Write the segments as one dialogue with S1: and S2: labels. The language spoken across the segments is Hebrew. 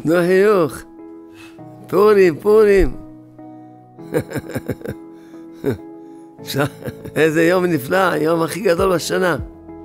S1: תנו חיוך. פורים, פורים. איזה יום נפלא, היום הכי גדול בשנה.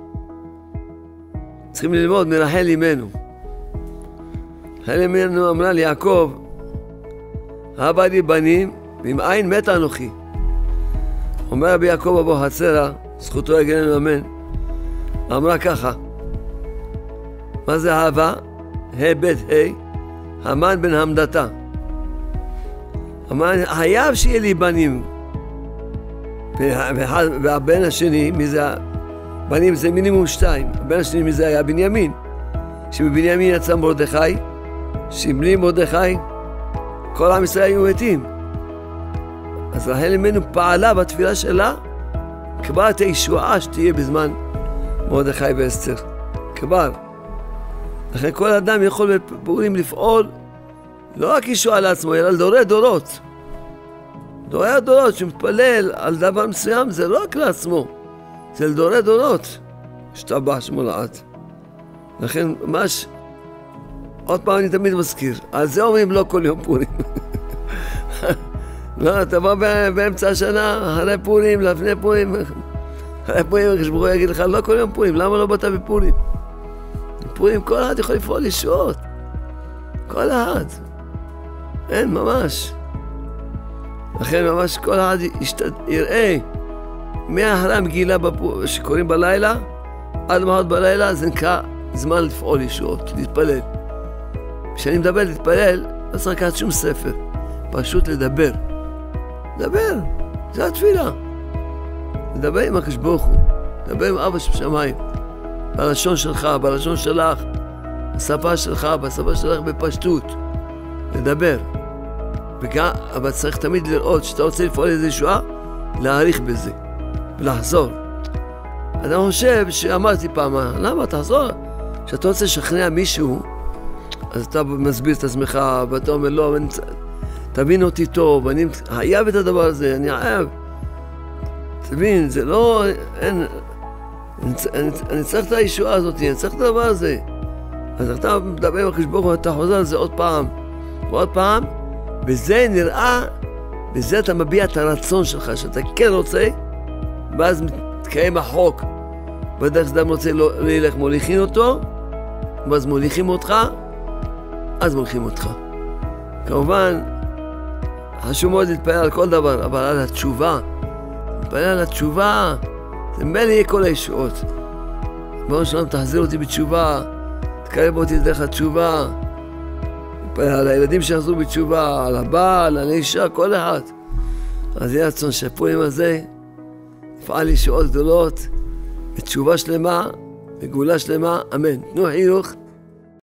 S1: צריכים ללמוד מרחל אמנו. רחל אמנו אמרה ליעקב, אבא לי בנים, ועם עין מת אנוכי. אומר רבי יעקב אבוחצירא, זכותו יגננו אמן, אמרה ככה, מה זה אהבה? ה' ב' ה', המן בן המדתה. אמרה, חייב שיהיה לי בנים. והבן השני, מי זה? בנים זה מינימום 2. הבן השני מי זה היה? בנימין. שבבנימין יצא מרדכי, שבלי מרדכי, כל עם ישראל היו מתים. אז רחל אמנו פעלה בתפילה שלה, כבר את הישועה שתהיה בזמן מרדכי ואסתר. כבר. לכן כל אדם יכול בפורים לפעול, לא רק ישועה לעצמו, אלא לדורי דורות. דורי הדורות שמתפלל על דבר מסוים, זה לא רק לעצמו, זה לדורי דורות. השתבח שמו לעד. לכן ממש, עוד פעם אני תמיד מזכיר, על זה אומרים לא כל יום פורים. לא, אתה בא באמצע השנה, אחרי פורים, לפני פורים, אחרי פורים, כשברוך יגיד לך, לא כל יום פורים, למה לא באת בפורים? בפורים כל אחד יכול לפעול ישועות. כל אחד. אין, ממש. לכן ממש כל אחד יראה מאחרי המגילה שקוראים בלילה, עד מחר בלילה, זה נקרא זמן לפעול ישועות, להתפלל. כשאני מדבר להתפלל, לא צריך לקחת שום ספר, פשוט לדבר. לדבר, זה התפילה. לדבר עם הקדוש ברוך הוא, לדבר עם אבא שבשמיים, בלשון שלך, בלשון שלך, בשפה שלך, בשפה שלך בפשטות. לדבר. אבל צריך תמיד לראות שאתה רוצה לפעול איזה ישועה, להעריך בזה ולחזור. אני חושב שאמרתי פעם, למה תחזור? כשאתה רוצה לשכנע מישהו, אז אתה מסביר את עצמך, ואתה אומר, לא, תבין אותי טוב, אני חייב את הדבר הזה, אני חייב. תבין, זה לא, אין, אני צריך את הישועה הזאת, אני צריך את הדבר הזה. אז אתה מדבר עם הקדוש ברוך הוא, אתה חוזר על זה עוד פעם, ועוד פעם, וזה נראה, בזה אתה מביע את הרצון שלך, שאתה כן רוצה, ואז מתקיים החוק. בדרך שאדם רוצה ללך, מוליכים אותו, ואז מוליכים אותך, אז מוליכים אותך. כמובן, חשוב מאוד להתפלל על כל דבר, אבל על התשובה. להתפלל על התשובה, זה מלא יהיה כל הישועות. בואו שלום, תחזיר אותי בתשובה, תקרב אותי דרך התשובה. על הילדים שיחזרו בתשובה, על הבעל, על האישה, כל אחד. אז יהיה רצון שהפורים הזה יפעל ישועות גדולות, בתשובה שלמה, בגאולה שלמה, אמן. תנו חיוך.